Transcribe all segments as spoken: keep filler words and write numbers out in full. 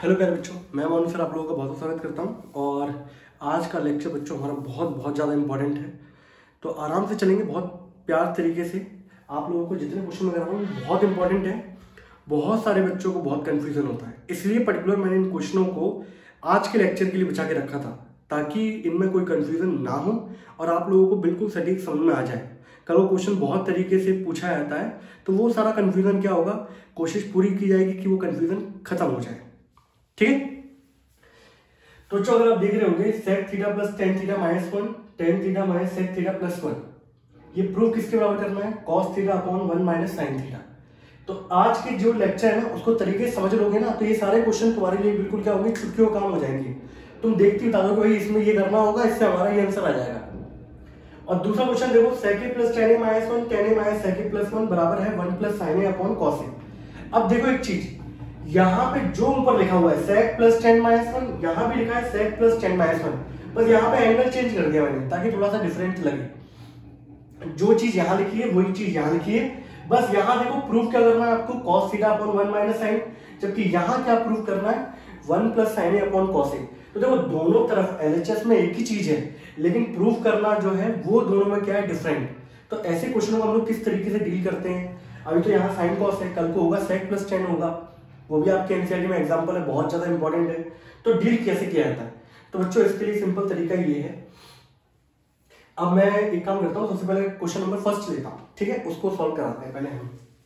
Hello प्यारे बच्चों, मैं मोनू सर आप लोगों का बहुत बहुत स्वागत करता हूं। और आज का लेक्चर बच्चों हमारा बहुत बहुत ज़्यादा इंपॉर्टेंट है, तो आराम से चलेंगे बहुत प्यार तरीके से। आप लोगों को जितने क्वेश्चन मैं कर रहा हूँ बहुत इंपॉर्टेंट है। बहुत सारे बच्चों को बहुत कन्फ्यूजन होता है, इसलिए पर्टिकुलर मैंने इन क्वेश्चनों को आज के लेक्चर के लिए बचा के रखा था, ताकि इनमें कोई कन्फ्यूजन ना हो और आप लोगों को बिल्कुल सटीक समझ में आ जाए। कल वो क्वेश्चन बहुत तरीके से पूछा जाता है, तो वो सारा कन्फ्यूजन क्या होगा, कोशिश पूरी की जाएगी कि वो कन्फ्यूजन खत्म हो जाए। ठीक है, तो जो अगर आप देख रहे होंगे sec theta plus tan theta minus one, tan theta minus sec theta plus one, ये प्रूफ किसके बराबर करना है, cos theta upon one minus sine theta. तो आज के जो लेक्चर है ना उसको तरीके से समझ लोगे ना, तो ये सारे क्वेश्चन तुम्हारे लिए बिल्कुल क्या होंगे, छुट्टियों काम हो जाएंगे। तुम देखते बता दो कि भाई इसमें ये करना होगा, इससे हमारा ये आंसर आ जाएगा। और दूसरा क्वेश्चन देखो, sec A plus tan A minus one, tan A minus sec A plus one बराबर है one plus sine A upon cos A. अब देखो एक चीज, यहाँ पे जो ऊपर लिखा हुआ है sec plus tan minus one, यहाँ भी लिखा है sec plus tan minus one, बस यहाँ पे एंगल चेंज कर दिया मैंने ताकि थोड़ा सा डिफरेंट लगे। जो चीज यहाँ लिखी है वही चीज यहाँ लिखी है। बस यहाँ देखो प्रूफ क्या करना है आपको, cos theta upon one minus sine, जबकि यहाँ क्या प्रूफ करना है, one plus sine A upon cos A. तो देखो दोनों तरफ एलएचएस में एक ही चीज है, लेकिन प्रूफ करना जो है वो दोनों में क्या है, डिफरेंट। तो ऐसे क्वेश्चनों को हम लोग किस तरीके से डील करते हैं, अभी तो यहाँ साइन कॉस है, कल को होगा सेक प्लस टेन होगा, वो भी आपके एनसीईआरटी में एग्जांपल है, बहुत ज्यादा इंपॉर्टेंट है। तो डील कैसे किया जाता है, तो बच्चों इसके लिए सिंपल तरीका ये है। अब मैं एक काम करता हूं, सबसे पहले क्वेश्चन नंबर फर्स्ट लेता हूं, ठीक है, उसको सॉल्व कराते हैं पहले हम।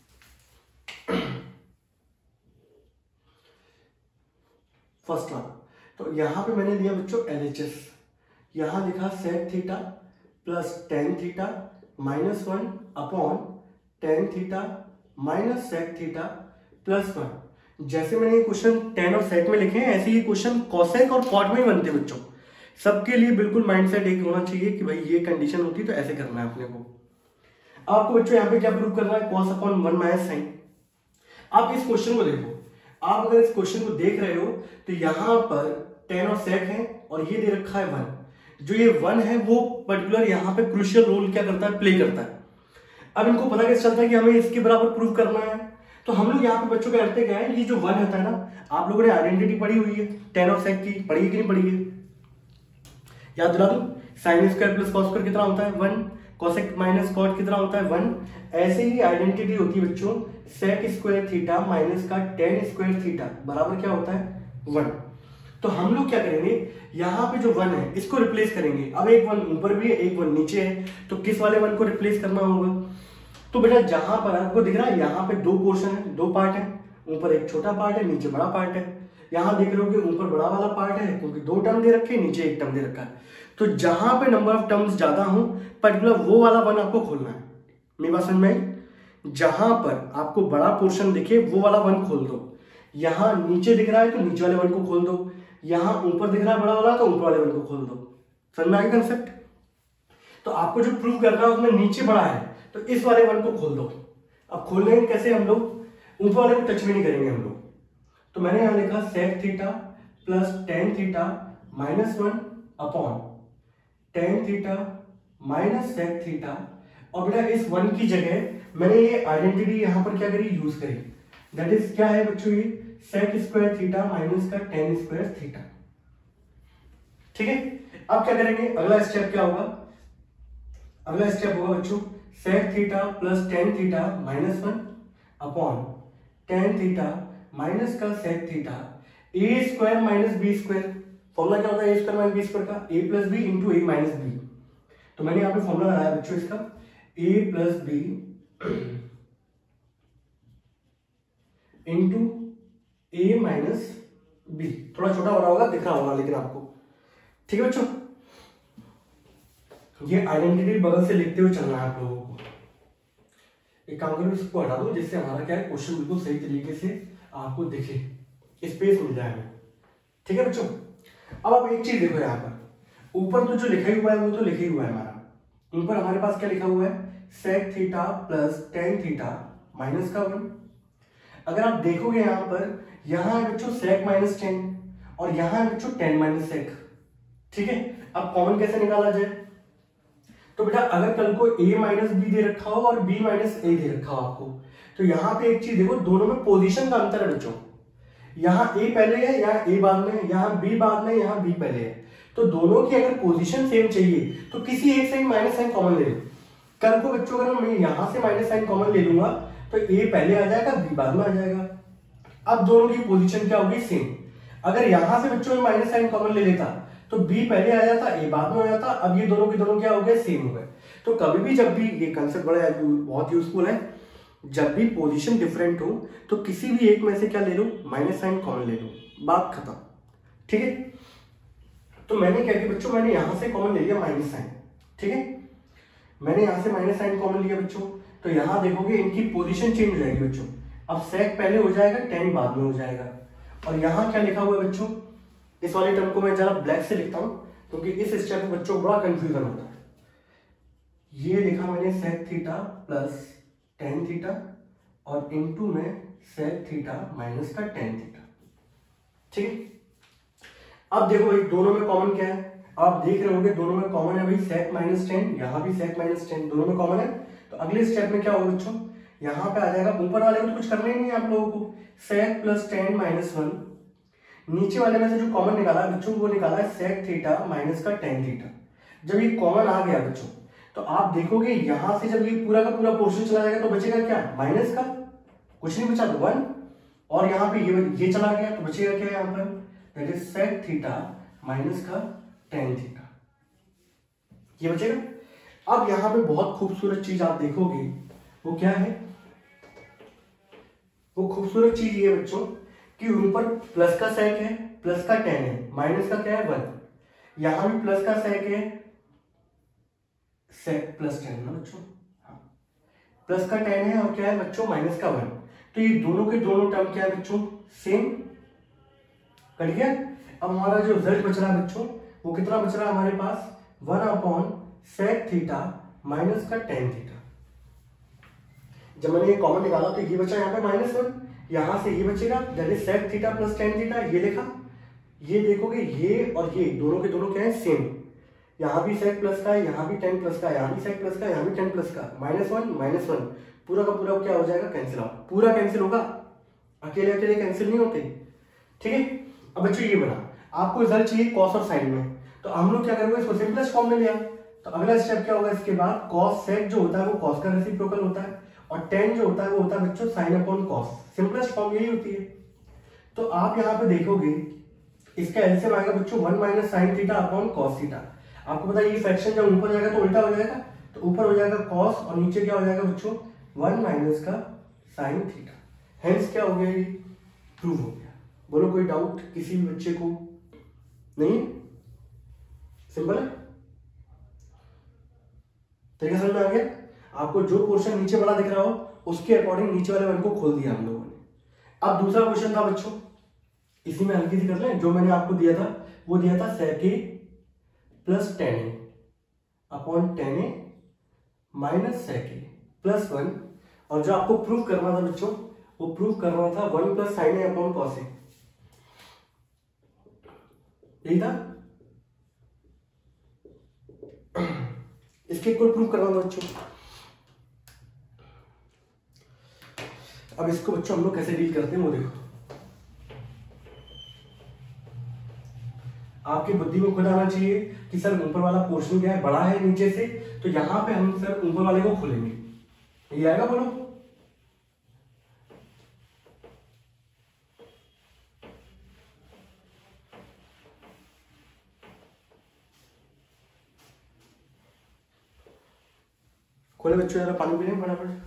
फर्स्ट वाला, तो यहां पे मैंने लिया बच्चों एलएचएस, यहां लिखा sec theta plus tan theta minus one upon tan theta minus sec theta plus one. जैसे मैंने ये क्वेश्चन टेन और सेक में लिखे हैं, ऐसे ही क्वेश्चन कॉसेक और कॉट में ही बनते हैं बच्चों। सबके लिए बिल्कुल माइंडसेट एक होना चाहिए कि भाई ये कंडीशन होती है तो ऐसे करना है अपने को। आपको बच्चों यहाँ पे क्या प्रूव करना है, cos upon one minus sine. आप इस क्वेश्चन को देखो, आप अगर इस क्वेश्चन को देख रहे हो तो यहाँ पर टेन और सेक है और ये दे रखा है वन। जो ये वन है वो पर्टिकुलर यहाँ पे क्रूशियल रोल क्या करता है, प्ले करता है। अब इनको पता कैसे चलता है कि हमें इसके बराबर प्रूव करना है, तो हम लोग यहाँ पे बच्चों के करते क्या है, ये जो वन होता है ना, आप लोगों ने आइडेंटिटी पढ़ी हुई है टेन और सेक की, पढ़ी है कि नहीं पढ़ी है, याद दिला दूं, sine square plus cos square कितना होता है वन, कॉसेक माइनस कॉट कितना होता है वन। ऐसे ही आइडेंटिटी होती है बच्चों, सेक स्क्वायर थीटा माइनस का टेन स्क्वायर थीटा बराबर क्या होता है वन। तो हम लोग क्या करेंगे, यहाँ पे जो वन है इसको रिप्लेस करेंगे। अब एक वन ऊपर भी है, एक वन नीचे है, तो किस वाले वन को रिप्लेस करना होगा, तो बेटा जहां पर आपको दिख रहा है यहाँ पे दो पोर्शन है, दो पार्ट है, ऊपर एक छोटा पार्ट है, नीचे बड़ा पार्ट है। यहां देख रहे हो कि ऊपर बड़ा वाला पार्ट है क्योंकि दो टर्म दे रखे हैं, नीचे एक टर्म दे रखा है। तो जहां पे नंबर ऑफ टर्म्स ज्यादा हो पर्टिकुलर वो वाला वन आपको खोलना है। मेरी बात समझ में आई, जहां पर आपको बड़ा पोर्शन दिखे वो वाला वन खोल दो। यहां नीचे दिख रहा है तो नीचे वाले वन को खोल दो, यहां ऊपर दिख रहा है बड़ा वाला तो ऊपर वाले वन को खोल दो। समझ में आया कंसेप्ट। तो आपको जो प्रूव करना है उसमें नीचे बड़ा है तो इस वाले वन को खोल दो। अब खोलने कैसे, हम लोग ऊपर वाले को टच भी नहीं करेंगे हम लोग। तो मैंने यहां लिखा sec theta plus tan theta minus one upon tan theta minus sec theta, और बेटा इस वन की जगह मैंने ये आइडेंटिटी यहां पर क्या करी, यूज करी। दैट इज क्या है बच्चों, ये सेक स्क्वायर थीटा माइनस का टेन स्क्वायर थीटा। ठीक है, अब क्या करेंगे, अगला स्टेप क्या होगा, अगला स्टेप होगा बच्चों sec theta plus tan theta minus one upon tan theta minus का sec theta, A square minus B square. Formula क्या होता है A square minus B square का, A plus B into A minus B. तो मैंने यहां पे formula लगाया बच्चों इसका, A plus B into A minus B. थोड़ा छोटा हो रहा होगा, दिख रहा होगा लेकिन आपको, ठीक है बच्चों। ये आइडेंटिटी बगल से लिखते हुए चलना है आप लोगों को। एक काम करो, इसको हटा दो जिससे हमारा क्या है क्वेश्चन बिल्कुल सही तरीके से आपको दिखे, स्पेस मिल जाए हमें। ठीक है बच्चों, अब आप एक चीज देखो, यहाँ पर ऊपर तो जो लिखा ही हुआ है वो तो लिखा ही हुआ है हमारा। ऊपर हमारे पास क्या लिखा हुआ है, sec theta plus tan theta minus का वन। अगर आप देखोगे यहाँ पर, यहाँ है बच्चों सेक माइनस टेन और यहाँ है बच्चों टेन माइनस सेक। ठीक है, अब कॉमन कैसे निकाला जाए, तो बेटा अगर कल को a माइनस बी दे रखा हो और b माइनस ए दे रखा हो आपको, तो यहाँ पे एक चीज देखो, दोनों में पोजीशन का अंतर है बच्चों। यहाँ ए पहले है, यहाँ ए बाद में है, यहाँ बी बाद में, यहाँ बी पहले है। तो दोनों की अगर पोजीशन सेम चाहिए तो किसी एक से माइनस साइन कॉमन ले लो। कल को बच्चों अगर मैं यहाँ से माइनस साइन कॉमन ले लूंगा तो ए पहले आ जाएगा, बी बाद में आ जाएगा। अब दोनों की पोजीशन क्या होगी, सेम। अगर यहाँ से बच्चों में माइनस साइन कॉमन ले लेता तो बी पहले आ जाता, ए बाद में आ जाता। अब ये दोनों के दोनों क्या हो गए, सेम हो गए। तो कभी भी जब भी, ये कंसेप्ट बड़ा बहुत यूजफुल है, जब भी पोजीशन डिफरेंट हो तो किसी भी एक में से क्या ले लो, माइनस साइन कॉमन ले लो, बात खत्म। ठीक है, तो मैंने क्या किया बच्चों, मैंने यहां से कॉमन ले लिया माइनस साइन। ठीक है, मैंने यहां से माइनस साइन कॉमन लिया बच्चों, तो यहां देखोगे इनकी पोजीशन चेंज हो जाएगी बच्चों। अब सेक पहले हो जाएगा, टेन बाद में हो जाएगा। और यहाँ क्या लिखा हुआ है बच्चों, इस वाले टर्म को मैं जरा ब्लैक से लिखता हूं क्योंकि इस स्टेप में बच्चों को बड़ा कंफ्यूजन होता है। ये लिखा मैंने sec theta plus tan theta और इनटू में सेक थीटा माइनस का टेन थीटा। ठीक है, अब देखो भाई दोनों में कॉमन क्या है, आप देख रहे होंगे दोनों में कॉमन है भाई सेक माइनस टेन, यहां भी सेक माइनस टेन, दोनों में कॉमन है। तो अगले स्टेप में क्या होगा बच्चों, यहां पे आ जाएगा, ऊपर वाले में तो कुछ करना ही नहीं है आप लोगों को, sec plus tan minus one. नीचे वाले में से जो कॉमन निकाला है बच्चों, वो निकाला है सेक थीटा माइनस का टेन थीटा। जब ये कॉमन आ गया बच्चों तो आप देखोगे यहां से जब ये पूरा का पूरा पोर्शन चला जाएगा तो बचेगा क्या, माइनस का, कुछ नहीं बचा तो वन। और यहाँ पे ये ये चला गया तो बचेगा क्या यहाँ पर, that is sec theta minus का टेन थीटा, ये बचेगा। अब यहाँ पे बहुत खूबसूरत चीज आप देखोगे, वो क्या है, वो खूबसूरत चीज ये बच्चों कि ऊपर प्लस का सेक है, प्लस का टेन है, माइनस का क्या है वन, यहां भी प्लस का सेक है, सेक प्लस टेन ना बच्चों, हाँ प्लस का टेन है और क्या है बच्चों, माइनस का वन। तो ये दोनों के दोनों टर्म क्या है बच्चों, सेम, कट गया। अब हमारा जो रिजल्ट बच रहा है बच्चों, वो कितना बच रहा है हमारे पास, one upon sec theta minus का टेन थीटा। जब मैंने ये कॉमन निकाला तो ये बचा यहाँ पे माइनस वन, यहां से ये बचेगा that is sec theta plus tan theta, ये लिखा। ये देखोगे ये और ये दोनों के दोनों क्या है, सेम। यहाँ भी सेक प्लस का है, यहाँ भी टेन प्लस का, यहाँ भी सेक प्लस का, यहाँ भी टेन प्लस का, माइनस वन माइनस वन, पूरा का पूरा क्या हो जाएगा, कैंसिल आउट, पूरा कैंसिल होगा, अकेले अकेले कैंसिल नहीं होते। ठीक है, अब बच्चों ये बना, आपको रिजल्ट चाहिए कॉस और साइन में, तो हम लोग क्या करेंगे, इसको सिंपलेस्ट फॉर्म में लिया। तो अगला स्टेप क्या होगा इसके बाद, कॉस सेक जो होता है वो कॉस का रेसिप्रोकल होता है और टेन जो होता है वो होता है बच्चों sine upon cos, simplest form यही होती है। तो आप यहाँ पे देखोगे इसका एलसीएम आएगा बच्चों one minus sine theta upon cos theta. आपको पता है ये फ्रैक्शन जब ऊपर जाएगा तो उल्टा हो जाएगा, तो ऊपर हो जाएगा कॉस और नीचे क्या हो जाएगा बच्चों, वन माइनस का साइन थीटा। हेंस क्या हो गया, ये प्रूव हो गया। बोलो कोई डाउट किसी भी बच्चे को, नहीं, सिंपल है, तरीका समझ में आ गया। आपको जो पोर्शन नीचे बड़ा दिख रहा हो उसके अकॉर्डिंग नीचे वाले वन को खोल दिया हम लोगों ने। अब दूसरा क्वेश्चन था बच्चों, इसी में हल्की सी कर लें, जो मैंने आपको दिया था वो दिया था sec A plus tan A upon tan A minus sec A plus one, और जो आपको प्रूव करना था बच्चों वो प्रूव करना था one plus sine A upon cos A, यही था। इसके इक्वल प्रूव करना था बच्चों। अब इसको बच्चों हम लोग कैसे डील करते हैं वो देखो, आपकी बुद्धि में खुद आना चाहिए कि सर ऊपर वाला पोर्शन क्या है, बड़ा है नीचे से, तो यहां पे हम सर ऊपर वाले को खोलेंगे, ये आएगा, बोलो। खोले बच्चों, जरा पानी पी लें फटाफट।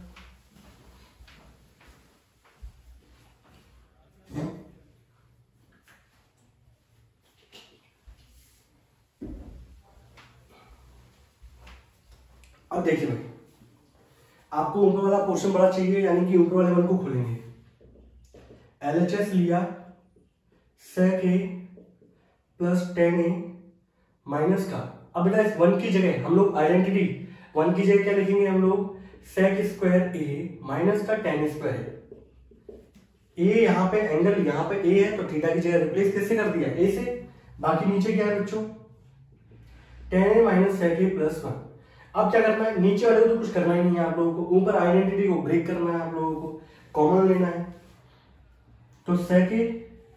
अब देखिए भाई, आपको ऊपर वाला पोर्शन बड़ा चाहिए, यानी कि ऊपर वाले वन को खोलेंगे। एलएचएस लिया sec A plus tan A minus का, अब बेटा इस वन की जगह हम लोग आइडेंटिटी, वन की जगह क्या लिखेंगे हम लोग, सेक स्क्वायर ए माइनस का टेन स्क्वायर। ए यहाँ पे एंगल, यहाँ पे ए है तो थीटा की जगह रिप्लेस कैसे कर दिया, ए से, बाकी नीचे क्या है बच्चों, tan A minus sec A plus one. अब क्या करना है, नीचे वाले को तो कुछ करना ही नहीं है आप लोगों को, ऊपर आइडेंटिटी को ब्रेक करना है आप लोगों को, कॉमन लेना है। तो sec A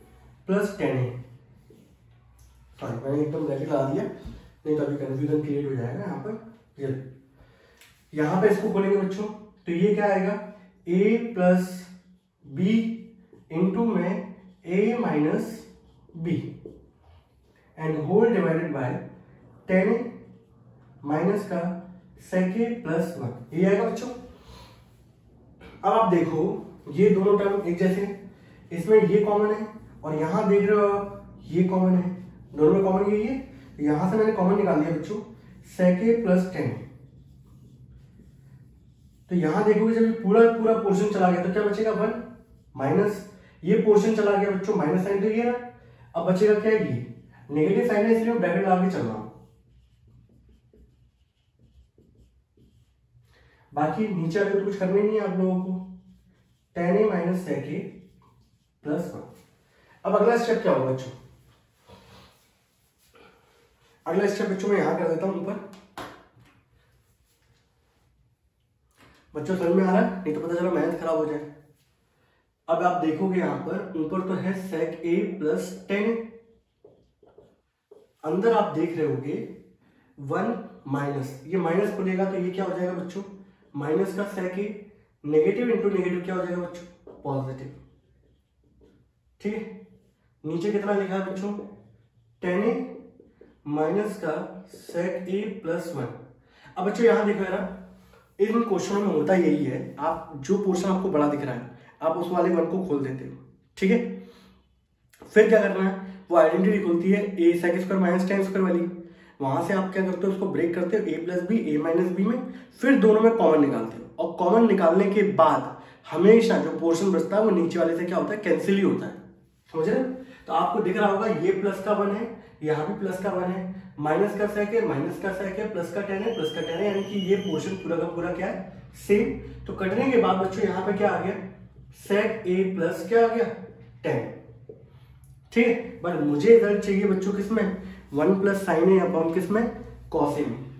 plus tan A. Sorry मैंने एकदम ब्रैकेट लगा दिया, नहीं तो अभी कंफ्यूजन क्रिएट हो जाएगा यहाँ पर। ये यहाँ पे इसको खोलेंगे बच्चों, तो ये क्या आएगा, ए प्लस बी इंटू में A minus B and whole divided by tan minus का सेक ए प्लस वन, ये आएगा बच्चों। अब आप देखो ये दोनों टर्म एक जैसे हैं, इसमें ये कॉमन है और यहां देख रहे हो आप ये कॉमन है, दोनों में कॉमन यही है। तो यहां से मैंने कॉमन निकाल दिया बच्चों, सेक ए प्लस टेन। तो यहां देखोगे जब ये पूरा पूरा पोर्शन चला गया तो क्या बचेगा, वन माइनस ये पोर्शन चला गया बच्चों, माइनस साइन तो ये ना। अब बचेगा क्या, ये नेगेटिव साइन है इसलिए ब्रैकेट लगा के चल रहा हूं। बाकी नीचे आगे तो कुछ करना ही नहीं है आप लोगों को, tan A minus sec A plus one. अब अगला स्टेप क्या होगा बच्चों, अगला स्टेप बच्चों मैं यहां कर देता हूं ऊपर। बच्चों समझ में आ रहा है, नहीं तो पता चला मैथ खराब हो जाए। अब आप देखोगे यहां पर ऊपर तो है सेक ए प्लस टेन, अंदर आप देख रहे होगे वन माइनस, ये माइनस खुलेगा तो ये क्या हो जाएगा बच्चों, माइनस का sec A, negative into negative क्या हो जाएगा बच्चों, पॉजिटिव। ठीक है, नीचे कितना लिखा है बच्चों, टेन ए माइनस का सेक ए प्लस वन। अब बच्चों यहां देखो यार, इन क्वेश्चनों में होता यही है, आप जो पोर्शन आपको बड़ा दिख रहा है आप उस वाले वन को खोल देते हो। ठीक है, फिर क्या करना है, वो आइडेंटिटी खुलती है A sec square minus tan square वाली, वहां से आप क्या करते हो उसको ब्रेक करते हो A plus B A minus B में, फिर दोनों में कॉमन निकालते हो और कॉमन निकालने के बाद हमेशा जो पोर्शन बचता है वो नीचे वाले से क्या होता है, कैंसिल ही होता है। समझ रहे? तो आपको दिख रहा होगा ये प्लस का वन है, यहाँ भी प्लस का वन है, माइनस का सेक है, माइनस का सेक है, प्लस का टेन है, प्लस का टेन है, यानी कि ये पोर्शन पूरा का पूरा क्या है, सेम। तो कटने के बाद बच्चों यहाँ पे क्या आ गया, सेक ए प्लस क्या आ गया, टेन। ठीक है, बट मुझे रिजल्ट चाहिए बच्चों किसमें, one plus sine A upon किसमें, कॉस ए में।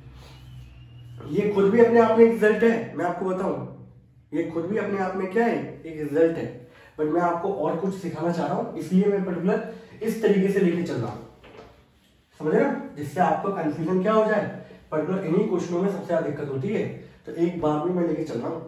ये खुद भी अपने आप में एक रिजल्ट है, मैं आपको बताऊं, ये खुद भी अपने आप में क्या है, एक रिजल्ट है, बट मैं आपको और कुछ सिखाना चाह रहा हूं, इसलिए मैं पर्टिकुलर इस तरीके से लेके चल रहा हूं। समझ रहे हो, जिससे आपको कंफ्यूजन क्या हो जाए, पर्टिकुलर इन्हीं क्वेश्चनों में सबसे ज्यादा दिक्कत होती है, तो एक बार में मैं लेके चल रहा हूं।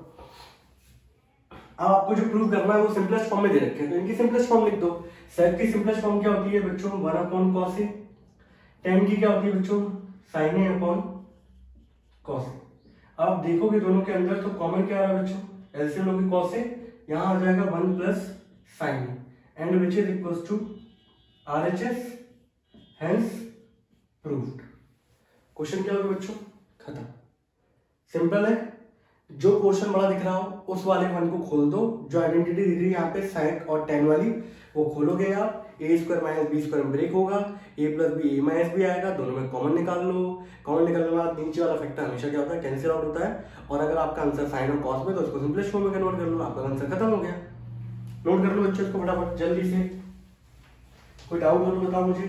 अब आपको जो प्रूव करना है वो सिंपलेस्ट फॉर्म में दे रखे हैं, तो इनकी सिंपलेस्ट फॉर्म लिख दो। सेक की सिंपलेस्ट फॉर्म क्या होती है बच्चों, one upon cos A. Tan की क्या होती है बच्चों, sine A upon cos A. अब देखोगे दोनों के अंदर तो कॉमन क्या आ रहा है बच्चों, एलसीएम लोगे कॉस ए, यहां आ जाएगा one plus sine A and which is equals to RHS, hence proved. Question क्या होगा बच्चों, खत्म। सिंपल है, जो पोर्शन बड़ा दिख रहा हो उस वाले वन को खोल दो, जो आइडेंटिटी दिख रही है यहाँ पे सेक और टेन वाली वो खोलोगे आप, A square minus B square break होगा, A plus B A minus B आएगा, दोनों में कॉमन निकाल लो। कॉमन निकालने के बाद नीचे वाला फैक्टर हमेशा क्या होता है, कैंसिल आउट होता है, और अगर आपका आंसर साइन और कॉस में तो उसको सिंपलेस्ट फॉर्म में कन्वर्ट कर लो, आपका आंसर खत्म हो गया। नोट कर लो बच्चों इसको फटाफट जल्दी से, कोई डाउट हो तो बताओ मुझे।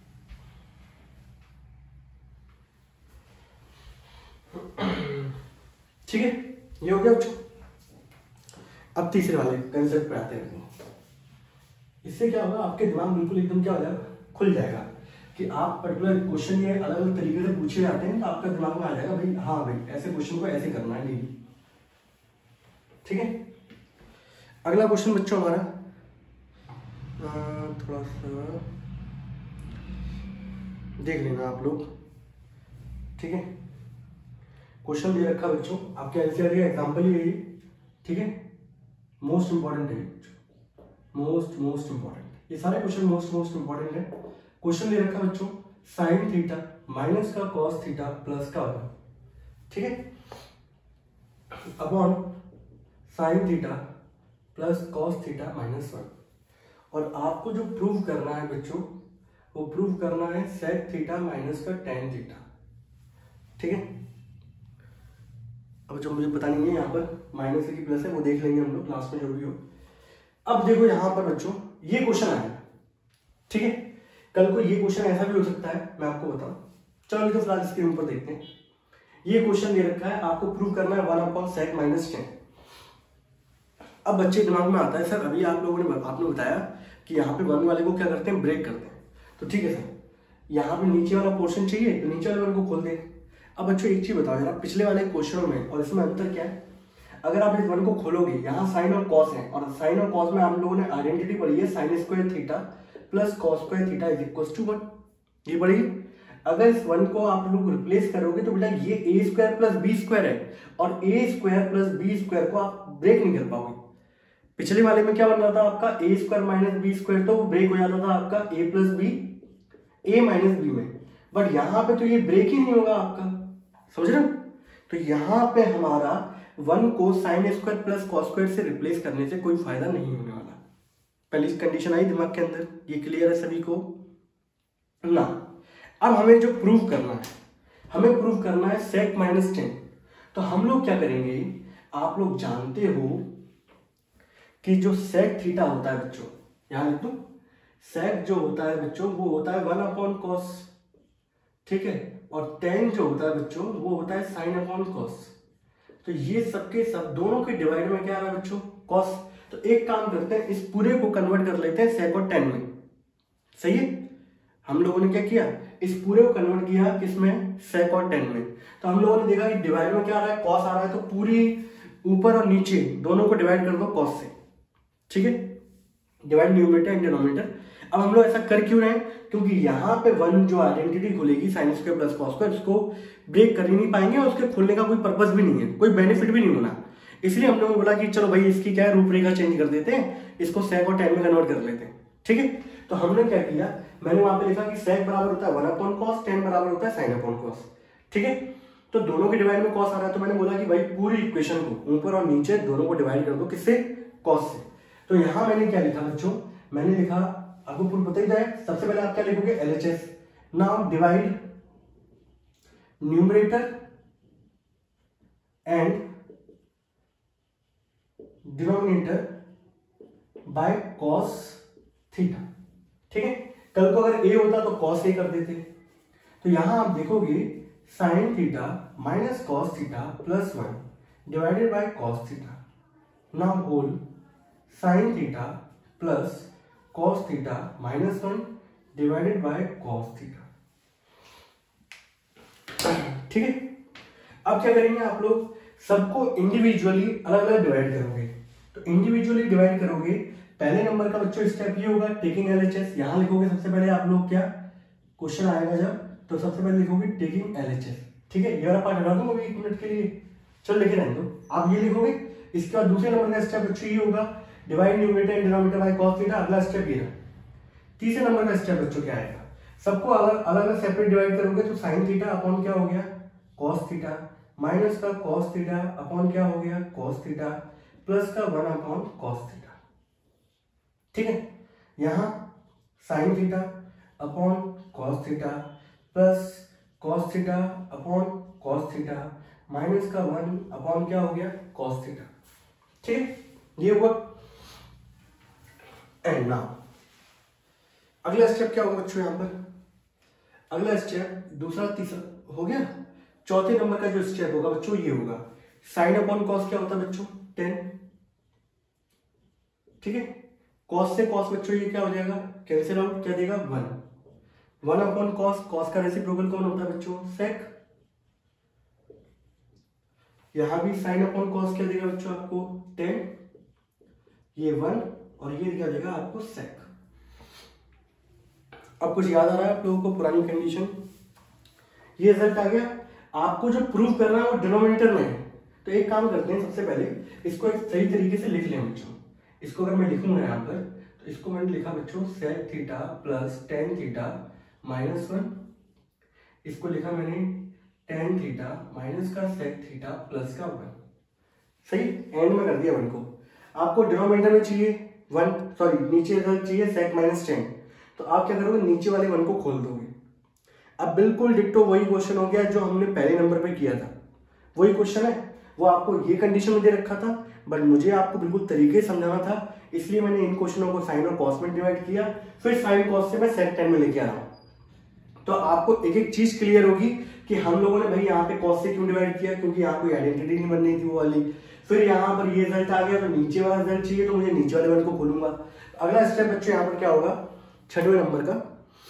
ठीक है, ये हो गया बच्चों। अब तीसरे वाले कंसेप्ट पे आते हैं। इससे क्या होगा, आपके दिमाग बिल्कुल एकदम क्या हो जाएगा, खुल जाएगा कि आप पर्टिकुलर क्वेश्चन ये अलग अलग तरीके से पूछे जाते हैं, तो आपका दिमाग में आ जाएगा भाई हाँ भाई ऐसे क्वेश्चन को ऐसे करना है डेली। ठीक है, अगला क्वेश्चन बच्चों हमारा थोड़ा सा देख लेना आप लोग। ठीक है, क्वेश्चन दे रखा बच्चों, आपके एनसीईआरटी का एग्जांपल ही है। ठीक है, मोस्ट इंपॉर्टेंट है, मोस्ट मोस्ट इंपॉर्टेंट, ये सारे क्वेश्चन मोस्ट मोस्ट इंपॉर्टेंट है। क्वेश्चन दे रखा बच्चों, साइन थीटा माइनस का कॉस थीटा प्लस का होगा, ठीक है, upon sine theta plus cos theta minus one. और आपको जो प्रूव करना है बच्चों, वो प्रूव करना है सेक थीटा माइनस का टेन थीटा। ठीक है, अब जो मुझे पता नहीं है यहाँ पर माइनस की प्लस है, वो देख लेंगे हम लोग क्लास में जो भी हो। अब देखो यहाँ पर बच्चों ये क्वेश्चन आया, ठीक है, कल को ये क्वेश्चन ऐसा भी हो सकता है, मैं आपको बताऊं। चलो अभी तो फिलहाल स्क्रीन पर देखते हैं। ये क्वेश्चन दे रखा है, आपको प्रूव करना है one upon sec minus tan. अब बच्चे दिमाग में आता है सर अभी आप लोगों ने आपने बताया कि यहाँ पे वन वाले को क्या करते हैं, ब्रेक करते हैं। तो ठीक है सर, यहाँ पे नीचे वाला पोर्शन चाहिए तो नीचे वाले वन को खोल दें। अब बच्चों एक चीज बताओ जरा, पिछले वाले क्वेश्चनों में और इसमें अंतर क्या है? अगर आप इस वन को खोलोगे, यहाँ साइन और कॉस है, और साइन और कॉस में आप लोगों ने आइडेंटिटी पढ़ी है, sine square theta plus cos square theta is equal to one, ये पढ़ी। अगर इस वन को आप लोग रिप्लेस करोगे तो बेटा ये A square plus B square है, और A square plus B square को आप ब्रेक नहीं कर पाओगे। पिछले वाले में क्या बन रहा था आपका, A square minus B square, तो वो ब्रेक हो जाता था आपका A plus B, A minus B में, बट यहाँ पे तो ये ब्रेक ही नहीं होगा आपका, समझ रहे हो? तो यहाँ पे हमारा वन को sine square plus cos square से रिप्लेस करने से कोई फायदा नहीं होने वाला। पहली कंडीशन आई दिमाग के अंदर, ये क्लियर है सभी को ना? अब हमें जो प्रूव करना है, हमें प्रूव करना है सेक माइनस टेन। तो हम लोग क्या करेंगे, आप लोग जानते हो कि जो सेक थीटा होता है बच्चों, यहां लिख दो, सेक जो होता है बच्चों वो होता है वन अपॉन कॉस, ठीक है, और टेन जो होता है बच्चों वो होता है साइन अपॉन कॉस। तो ये सबके सब दोनों के डिवाइड में क्या आ रहा है बच्चों, कॉस। तो एक काम करते हैं, इस पूरे को कन्वर्ट कर लेते हैं सेक और टेन में, सही है? हम लोगों ने क्या किया, इस पूरे को कन्वर्ट किया किसमें, सेक और टेन में। तो हम लोगों ने देखा कि डिवाइड में क्या आ रहा है, कॉस आ रहा है, तो पूरी ऊपर और नीचे दोनों को डिवाइड कर दो कॉस से, ठीक है, डिवाइड न्यूमरेटर एंड डिनोमिनेटर। अब हम लोग ऐसा कर क्यों रहे हैं, क्योंकि यहाँ पे वन जो आइडेंटिटी खुलेगी sine square plus cos square, उसको ब्रेक कर ही नहीं पाएंगे और उसके खुलने का कोई पर्पस भी नहीं है, कोई बेनिफिट भी नहीं होना। इसलिए हम लोगों ने बोला कि चलो भाई इसकी क्या है, रूपरेखा चेंज कर देते हैं, इसको सेक और टेन में कन्वर्ट कर लेते हैं, ठीक है। तो हमने क्या किया, मैंने वहां पे लिखा कि सेक बराबर होता है वन अपॉन कॉस, टेन बराबर होता है साइन अपॉन कॉस, ठीक है। तो दोनों के डिवाइड में कॉस आ रहा है, तो मैंने बोला कि भाई पूरी इक्वेशन को ऊपर और नीचे दोनों को डिवाइड कर दो, किससे, कॉस से। तो यहां मैंने क्या लिखा बच्चों, मैंने लिखा, आपको पूर्ण पता ही है, सबसे पहले आप क्या लिखोगे, LHS. Now divide numerator and denominator by cos theta, ठीक है। कल को अगर ए होता तो कॉस ए कर देते। तो यहां आप देखोगे sine theta minus cos theta plus one divided by cos theta, now whole sine theta plus cos theta minus one divided by cos theta, ठीक है। अब क्या करेंगे आप लोग, सबको इंडिविजुअली अलग अलग डिवाइड करोगे। तो इंडिविजुअली डिवाइड करोगे, पहले नंबर का बच्चों स्टेप ये होगा टेकिंग एलएचएस। यहां लिखोगे सबसे पहले आप लोग, क्या क्वेश्चन आएगा जब, तो सबसे पहले लिखोगे टेकिंग एलएचएस, ठीक है। ये वाला पार्ट हटा दूंगा एक मिनट के लिए, चलो लिखे रहने दो, आप ये लिखोगे। इसके बाद दूसरे नंबर का स्टेप बच्चों ये होगा divide numerator and denominator by cos theta, अगला स्टेप ये रहा। तीसरे नंबर का स्टेप बच्चों क्या आएगा, सबको अलग अलग सेपरेट डिवाइड करोगे, तो साइन थीटा अपॉन क्या हो गया, कॉस थीटा, माइनस का कॉस थीटा अपॉन क्या हो गया, कॉस थीटा, प्लस का वन अपॉन कॉस थीटा, ठीक है। यहां sine theta upon cos theta plus cos theta upon cos theta minus का वन अपॉन क्या हो गया, कॉस थीटा, ठीक है, ये हुआ। एंड नाउ अगला स्टेप क्या होगा बच्चों, यहां पर अगला स्टेप दूसरा तीसरा हो गया। चौथे नंबर का जो स्टेप होगा बच्चों ये होगा साइन अपॉन कॉस, क्या होता है बच्चों, टेन, ठीक है। कॉस से कॉस बच्चों ये क्या हो जाएगा, कैंसिल आउट, क्या देगा, one, one upon cos, cos का रेसिप्रोकल कौन होता है बच्चों, सेक। यहां भी साइन अपॉन कॉस क्या देगा बच्चों आपको, टेन, ये वन, और ये क्या देगा आपको, सेक। अब कुछ याद आ रहा है आप लोगों को, पुरानी कंडीशन, ये रिजल्ट आ गया। आपको जो प्रूव करना है वो डिनोमिनेटर में है। तो एक काम करते हैं, सबसे पहले इसको एक सही तरीके से लिख लें बच्चों। इसको अगर मैं लिखूंगा यहाँ पर, तो इसको मैंने लिखा बच्चों sec theta plus tan theta minus one, इसको लिखा मैंने टेन थीटा माइनस का सेक थीटा प्लस का वन, सही, एंड में कर दिया वन को। आपको डिनोमिनेटर में चाहिए वन, सॉरी नीचे रिजल्ट चाहिए सेक माइनस टेन, तो आप क्या करोगे, नीचे वाले वन को खोल दोगे। अब बिल्कुल डिट्टो वही क्वेश्चन हो गया जो हमने पहले नंबर पे किया था, वही क्वेश्चन है। वो आपको ये कंडीशन में दे रखा था, बट मुझे आपको बिल्कुल तरीके से समझाना था, इसलिए मैंने इन क्वेश्चनों को साइन और कॉस में डिवाइड किया, फिर साइन कॉस से मैं सेक टेन में लेके आ रहा हूं। तो आपको एक एक चीज क्लियर होगी कि हम लोगों ने भाई यहाँ पे कॉस से क्यों डिवाइड किया, क्योंकि यहाँ कोई आइडेंटिटी नहीं बननी थी वो वाली। फिर यहाँ पर ये रिजल्ट आ गया तो नीचे वाला रिजल्ट चाहिए, तो मुझे नीचे वाले वन को खोलूंगा। अगला स्टेप बच्चों यहाँ पर क्या होगा, छठवें नंबर का,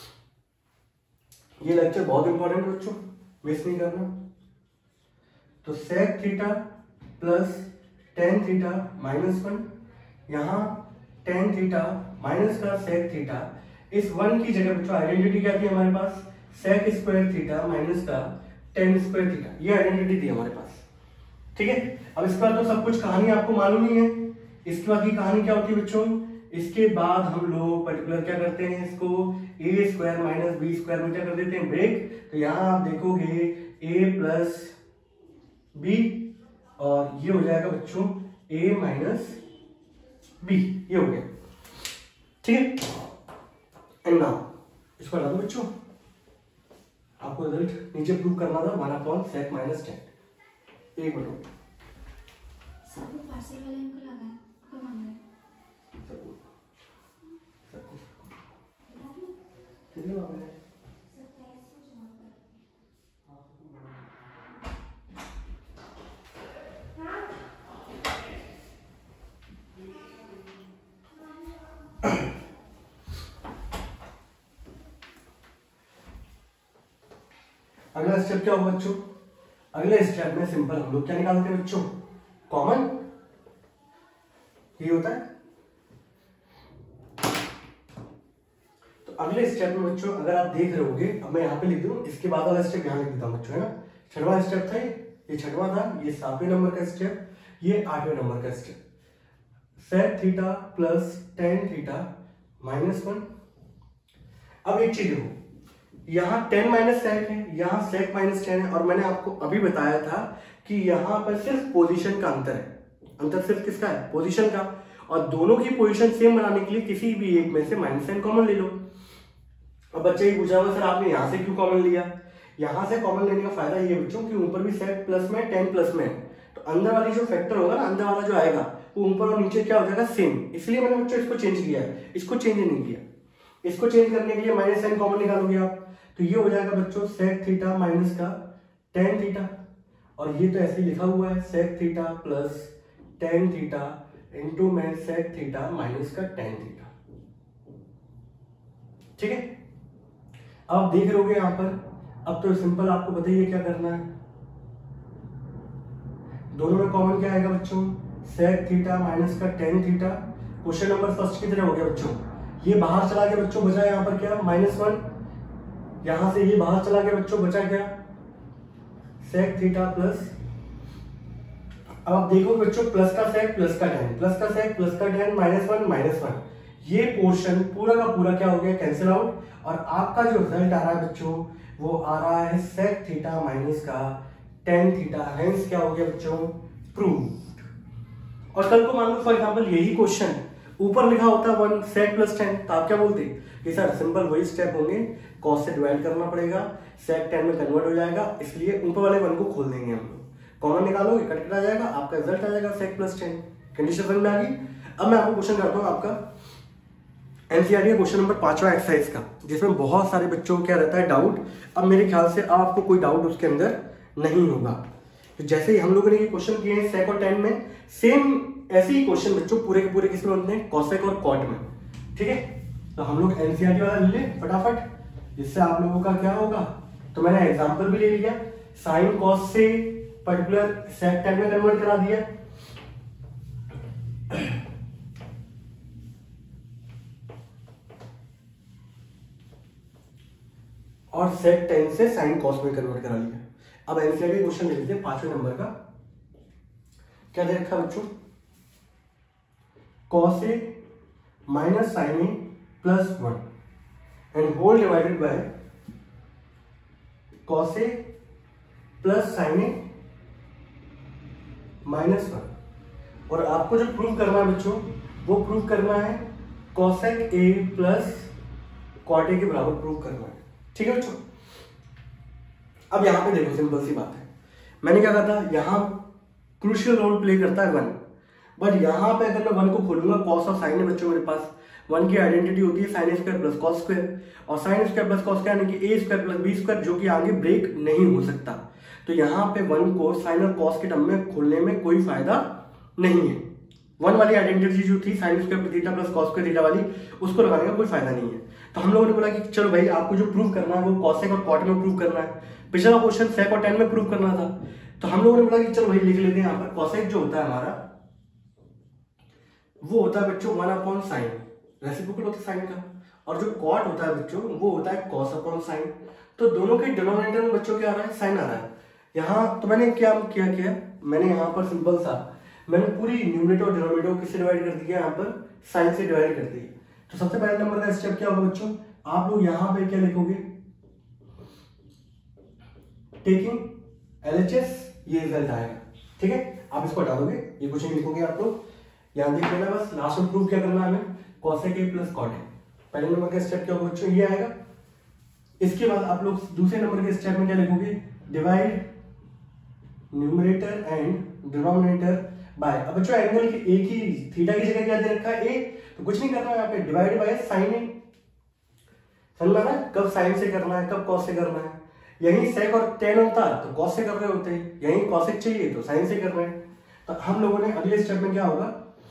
ये लेक्चर बहुत इंपॉर्टेंट बच्चों, मिस नहीं करना। तो sec theta plus tan theta minus one, यहाँ टेन थीटा माइनस का सेक थीटा, इस वन की जगह बच्चों आइडेंटिटी क्या थी हमारे पास, सेक स्क्वायर थीटा माइनस का टेन स्क्वायर थीटा, ये आइडेंटिटी थी हमारे पास। ठीक है, अब इसके बाद तो सब कुछ कहानी आपको मालूम ही है। इसके बाद की कहानी क्या होती है बच्चों, इसके बाद हम लोग पर्टिकुलर क्या करते हैं, इसको A square minus B square में क्या कर देते हैं, ब्रेक। तो यहाँ आप देखोगे ए प्लस बी और ये हो जाएगा बच्चों ए माइनस बी, ये हो गया। ठीक है, एंड नाउ इसको हटा दो बच्चों, आपको रिजल्ट नीचे प्रूव करना था one upon sec minus tan. एक मिनट सब पार्सल वाले इनको लगाया कोई मांग रहा है कितने मांग रहे हैं? अगला स्टेप क्या होगा बच्चों, अगले स्टेप में सिंपल हम लोग क्या निकालते हैं बच्चों, कॉमन। ये होता है। तो अगले स्टेप में बच्चों अगर आप देख रहे होगे, अब मैं यहाँ पे लिख दूं, इसके बाद वाला स्टेप यहाँ लिख देता हूँ बच्चों, है ना। छठवां स्टेप था ये ये छठवां था, ये सातवें नंबर का स्टेप, ये आठवें नंबर का step. Sec theta plus tan theta minus one. अब एक चीज देखो, यहाँ टेन माइनस सेक है, यहाँ सेक माइनस टेन है, और मैंने आपको अभी बताया था कि यहाँ पर सिर्फ पोजीशन का अंतर है। अंतर सिर्फ किसका है, पोजीशन का। और दोनों की पोजीशन सेम बनाने के लिए किसी भी एक में से माइनस साइन कॉमन ले लो। अब बच्चे ये पूछा होगा सर आपने यहाँ से क्यों कॉमन लिया, यहाँ से कॉमन लेने का फायदा ये बच्चों कि ऊपर भी सेक प्लस में टेन प्लस में है, तो अंदर वाली जो फैक्टर होगा ना, अंदर वाला जो आएगा वो ऊपर और नीचे क्या हो जाएगा, सेम। इसलिए मैंने बच्चों इसको चेंज किया है, इसको चेंज नहीं किया। इसको चेंज करने के लिए माइनस साइन कॉमन निकालोगे आप, तो ये हो जाएगा बच्चों सेक थीटा माइनस का टेन थीटा, और ये तो ऐसे ही लिखा हुआ है sec theta plus tan theta into में सेक थीटा माइनस का टेन थीटा। ठीक है, अब देख रहे होगे यहाँ पर। अब तो सिंपल आपको बताइए क्या करना है, दोनों में कॉमन क्या आएगा बच्चों, सेक थीटा माइनस का tan theta. Question number first की तरह हो गया बच्चों, ये बाहर चला गया बच्चों, बचा यहाँ पर क्या माइनस वन, यहां से ये बाहर चला गया बच्चों, बचा क्या सेक थीटा प्लस। अब आप देखो बच्चों, प्लस का सेक प्लस का टेन, प्लस का सेक प्लस का tan, minus one minus one, ये पोर्शन पूरा का पूरा क्या हो गया, कैंसिल आउट। और आपका जो रिजल्ट आ रहा है बच्चों वो आ रहा है सेक थीटा माइनस का टेन थीटा। हेंस क्या हो गया बच्चों, प्रूव्ड। और कल को मान लो फॉर एग्जांपल यही क्वेश्चन ऊपर लिखा होता वन सेक प्लस टेन, तो आप क्या बोलते कि सर सिंपल वही स्टेप होंगे, कॉस से डिवाइड करना पड़ेगा, सेक टेन में कन्वर्ट हो जाएगा, इसलिए ऊपर वाले वन को खोल देंगे हम लोग, कॉमन निकालोगे कट आ जाएगा, आपका रिजल्ट आ जाएगा सेक प्लस टेन। कंडीशन समझ में आ गई। अब मैं आपको क्वेश्चन करता हूँ आपका एनसीईआरटी क्वेश्चन नंबर पांचवा एक्सरसाइज का, जिसमें बहुत सारे बच्चों को क्या रहता है डाउट। अब मेरे ख्याल से आपको कोई डाउट उसके अंदर नहीं होगा। तो जैसे ही हम लोगों ने ये क्वेश्चन किए हैं सेक और टेन में, सेम ऐसे ही क्वेश्चन बच्चों पूरे के पूरे किसमें बनते हैं, कॉसेक और कॉट में। ठीक है, तो हम लोग एनसीईआरटी वाला ले लें फटाफट, जिससे आप लोगों का क्या होगा। तो मैंने एग्जांपल भी ले लिया, साइन कॉस से पर्टिकुलर सेक टेन में कन्वर्ट करा दिया। और सेक टेन से साइन कॉस में कन्वर्ट करा लिया। अब एनसीईआरटी क्वेश्चन ले लीजिए पांचवें नंबर का, क्या दे रखा बच्चों, cos A minus sine A plus one and whole divided by cos A plus sine A minus one. और आपको जो प्रूव करना है बच्चों वो प्रूव करना है cosec A plus cot A के बराबर प्रूव करना है। ठीक है बच्चों, अब यहां पे देखो सिंपल सी बात है, मैंने क्या कहा था, यहां क्रूशियल रोल प्ले करता है वन, बट यहां पे अगर मैं वन को खोलूंगा, कॉस और साइन है बच्चों मेरे पास, वन की आइडेंटिटी होती है sine square plus cos square, और sine square plus cos square यानी कि A square plus B square, जो कि आगे ब्रेक नहीं हो सकता। तो यहाँ पे वन को साइन और कॉस के टर्म में खोलने में कोई फायदा नहीं है। वन वाली आइडेंटिटी जो थी sine square theta plus cos square theta वाली, उसको लगाने का कोई फायदा नहीं है। तो हम लोगों ने बोला कि चलो भाई आपको जो प्रूव करना है वो कॉसेक और कॉट में प्रूव करना है। पिछला क्वेश्चन सेक और टेन में प्रूव करना था, तो हम लोगों ने बोला कि चलो भाई लिख लेते हैं यहाँ पर कॉसेक जो होता है हमारा वो होता है बच्चों वन अपॉन साइन, रेसिप्रोकल होता है साइन का, और जो कॉट होता है बच्चों वो होता है कॉस अपॉन साइन। तो दोनों के डिनोमिनेटर में बच्चों क्या आ रहा है, साइन आ रहा है। यहाँ तो मैंने क्या किया किया मैंने यहाँ पर सिंपल सा मैंने पूरी न्यूमरेटर और डिनोमिनेटर किससे डिवाइड कर दिया, यहाँ पर साइन से डिवाइड कर दिया। तो सबसे पहले नंबर का स्टेप क्या होगा बच्चों, आप लोग यहाँ पे क्या लिखोगे, टेकिंग एलएचएस, ये रिजल्ट आएगा। ठीक है, आप इसको हटा दोगे, ये कुछ नहीं लिखोगे आप लोग, यहाँ देख लेना बस। लास्ट में प्रूव क्या करना है हमें, cosec A plus cot A. पहले नंबर का स्टेप क्या होगा बच्चों, ये आएगा। इसके बाद आप लोग दूसरे नंबर के स्टेप में क्या लिखोगे, divide numerator and denominator by. अब बच्चों एंगल की एक ही थीटा की जगह क्या दे रखा है, ए, तो कुछ नहीं करना है यहाँ पे, डिवाइड बाय साइन ए। समझ ना, कब साइन से करना है कब कॉस से करना है। यही सेक और टेन होता है तो कॉस से कर रहे होते हैं, यही कॉसेक चाहिए तो साइन से कर रहे हैं। तो हम लोगों ने अगले स्टेप में क्या होगा,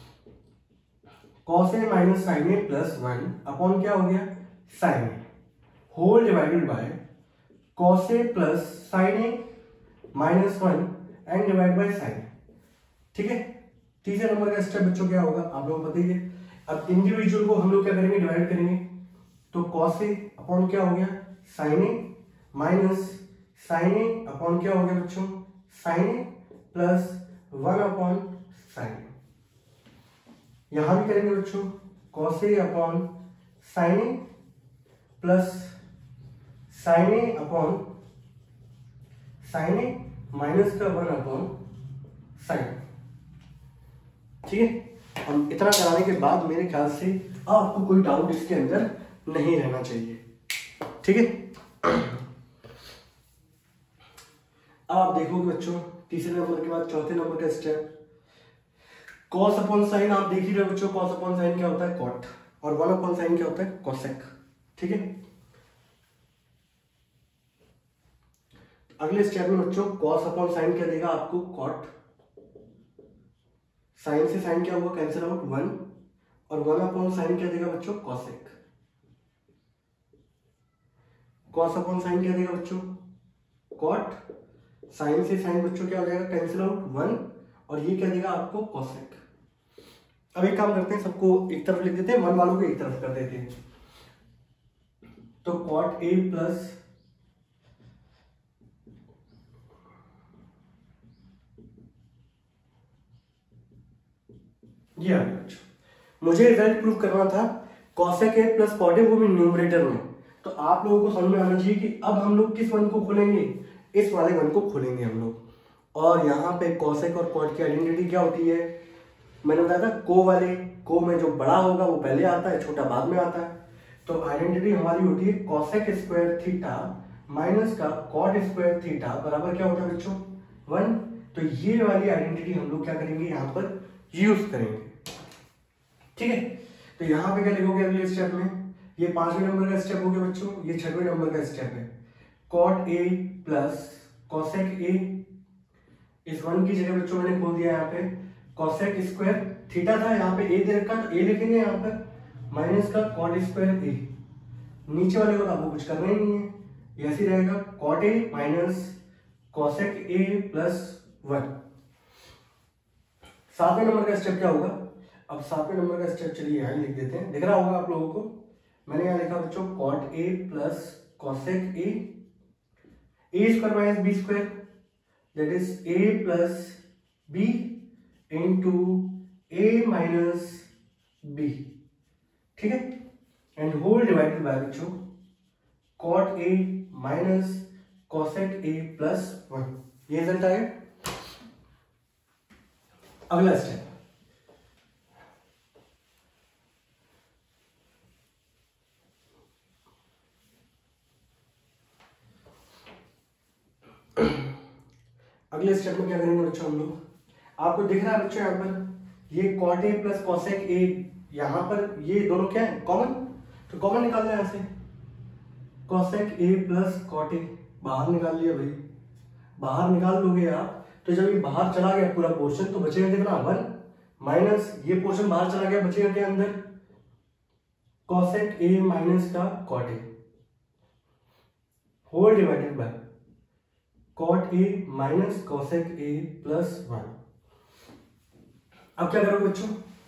cos A minus sine A plus one upon क्या हो गया sine A whole divided by cos A plus sine A minus one and divide by sine. ठीक है, तीसरे नंबर का स्टेप बच्चों क्या होगा आप लोगों को पता ही है। अब इंडिविजुअल को हम लोग क्या करेंगे, डिवाइड करेंगे। तो कॉस ए अपॉन क्या हो गया sine A minus sine A upon क्या हो गया बच्चों sine A plus one upon sine A. यहां भी करेंगे बच्चों, cos A upon sine A plus sine A upon sine A minus का वन अपॉन साइन। ठीक है, हम इतना कराने के बाद मेरे ख्याल से आपको कोई डाउट इसके अंदर नहीं रहना चाहिए। ठीक है, अब आप देखोगे बच्चों तीसरे नंबर के बाद चौथे नंबर का स्टेप, कॉस अपॉन साइन। आप देख ही रहे हो बच्चों, कॉस अपॉन साइन क्या होता है कॉट, और वन अपॉन साइन क्या होता है कॉसेक। ठीक है, अगले स्टेप में बच्चों कॉस अपॉन साइन क्या देगा आपको कॉट, साइन से साइन क्या हुआ कैंसिल आउट वन, और वन अपॉन साइन क्या देगा बच्चों कॉसेक। कॉस अपॉन साइन क्या देगा बच्चों कॉट, साइन से साइन बच्चों क्या हो जाएगा कैंसिल आउट वन, और ये क्या देगा आपको कॉसेक। अब एक काम करते हैं, सबको एक तरफ लिख देते हैं, वन वालों को एक तरफ कर देते हैं। तो कॉट ए प्लस ये आ गया। मुझे रिजल्ट प्रूव करना था cosec A plus cot A, वो भी न्यूमरेटर में। तो आप लोगों को समझ में आना चाहिए कि अब हम लोग किस वन को खोलेंगे, इस वाले वन को खोलेंगे हम लोग। और यहाँ पे कॉसेक और कॉट की आइडेंटिटी क्या होती है, मैंने बताया था को वाले, को में जो बड़ा होगा वो पहले आता है, छोटा बाद में आता है। तो आइडेंटिटी हमारी होती है कॉसेक स्क्वायर थीटा माइनस का कॉट स्क्वायर थीटा बराबर क्या होता है बच्चों वन। तो ये वाली आइडेंटिटी हम लोग क्या करेंगे यहाँ पर यूज करेंगे। ठीक है, तो यहाँ पे क्या लिखोगे अगले स्टेप में, ये पांचवें नंबर का स्टेप हो गया बच्चों, ये छठवें नंबर का स्टेप है। Cot A plus cosec A, इस वन की जगह बच्चों मैंने खोल दिया यहाँ पे कॉसेक स्क्वायर थीटा था, यहाँ पे ए दे रखा तो ए लिखेंगे यहाँ पर, माइनस का कॉट स्क्वायर ए। नीचे वाले को तो आपको कुछ करना ही नहीं है, ये ऐसे रहेगा cot A minus cosec A plus one. सातवें नंबर का स्टेप क्या होगा, अब सातवें नंबर का स्टेप चलिए यहाँ लिख देते हैं, दिख रहा होगा आप लोगों को। मैंने यहाँ लिखा बच्चों cot A plus cosec A, A square minus B square that is A plus B into A minus B. ठीक है, एंड होल डिवाइडेड बाय बच्चों cot A minus cosec A plus one. ये रिजल्ट आएगा। अगला step, अगले step में क्या करेंगे बच्चों हम लोग, आपको दिख रहा है बच्चों यहाँ पर ये cot A plus cosec A यहाँ पर ये दोनों क्या है, कॉमन, तो कॉमन निकाल लें यहाँ से, cosec A plus cot A बाहर निकाल लिया भाई, बाहर निकाल लोगे आप तो जब ये बाहर चला गया पूरा पोर्शन तो बचेगा कितना, वन, माइनस ये पोर्शन बाहर चला गया, बचेगा क्या अंदर, कॉसेक ए माइनस का cot A whole divided by cot A minus cosec A plus one. अब क्या करोगे बच्चों,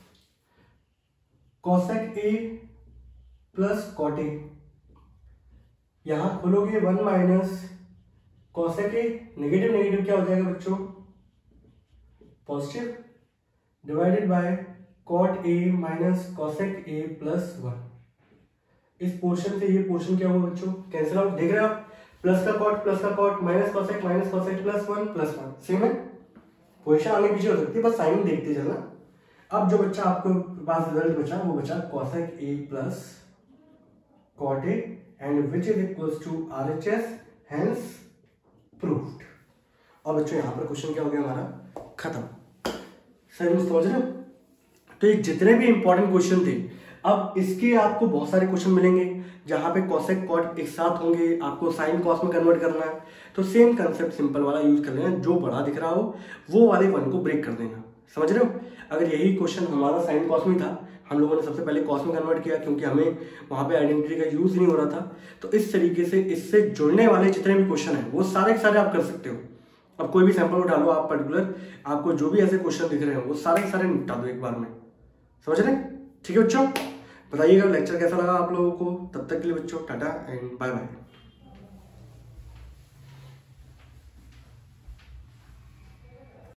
cosec A plus cot A, यहां खोलोगे one minus cosec A, negative negative क्या हो जाएगा बच्चों, positive, divided by cot A minus cosec A plus one. इस पोर्शन से ये पोर्शन क्या होगा बच्चों, कैंसिल आउट, देख रहे हो आप, प्लस का कॉट प्लस का cot, minus cosec minus cosec plus one plus one, same है, पोजीशन आगे पीछे हो सकती है, बस साइन देखते चलना। अब जो बच्चा आपको पास रिजल्ट बचा वो बचा cosec A plus cot A and which is equals to RHS, hence proved. और बच्चों यहाँ पर क्वेश्चन क्या हो गया हमारा, खत्म। सर समझ रहे हो, तो ये जितने भी इंपॉर्टेंट क्वेश्चन थे, अब इसके आपको बहुत सारे क्वेश्चन मिलेंगे जहां पे कॉसेक कॉट एक साथ होंगे, आपको साइन कॉस में कन्वर्ट करना है, तो सेम कंसेप्ट सिंपल वाला यूज कर लेना, जो बड़ा दिख रहा हो वो वाले वन को ब्रेक कर देना, समझ रहे हो। अगर यही क्वेश्चन हमारा साइन कॉस में था, हम लोगों ने सबसे पहले कॉस में कन्वर्ट किया क्योंकि हमें वहां पे आइडेंटिटी का यूज नहीं हो रहा था, तो इस तरीके से इससे जुड़ने वाले जितने भी क्वेश्चन है वो सारे के सारे आप कर सकते हो। अब कोई भी सैंपल उठा लो आप पर्टिकुलर, आपको जो भी ऐसे क्वेश्चन दिख रहे हैं वो सारे के सारे निपटा दो एक बार में, समझ रहे हैं। ठीक है बच्चों, बताइएगा लेक्चर कैसा लगा आप लोगों को, तब तक के लिए बच्चों टाटा एंड बाय बाय।